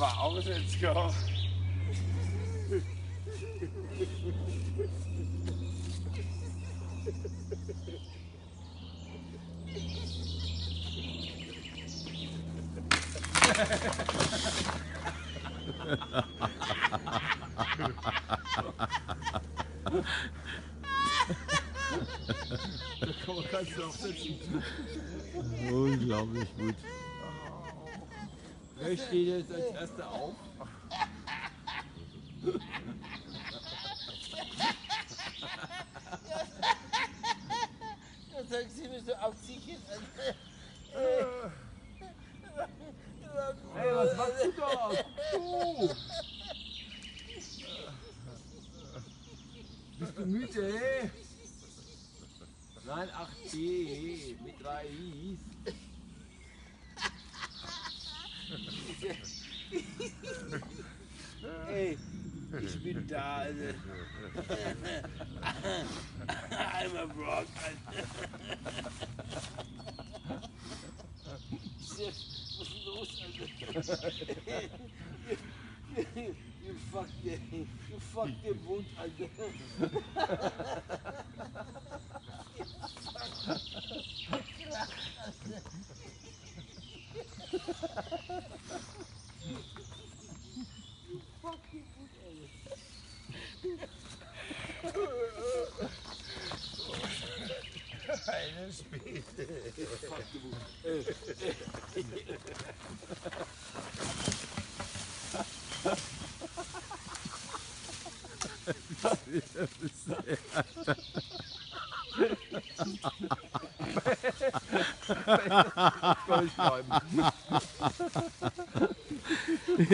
fahr aus, let's go. Da kannst du auch sitzen. Unglaublich gut. Wer steht jetzt als Erster auf? Da sagst du mir so aufziehen. Hey, was machst du da? Du! Bist du müde, hey? Nein, 8G mit 3 Is. Ey, ich bin da, Alter. I'm a Brock, Alter. Chef, was ist los, Alter? You fucked the Bund, Alter. Eine Späte. Goldschreiben.